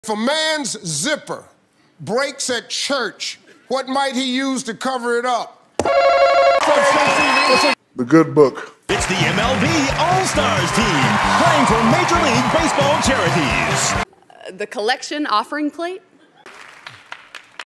If a man's zipper breaks at church, what might he use to cover it up? The good book. It's the MLB All-Stars team playing for Major League Baseball charities. The collection offering plate?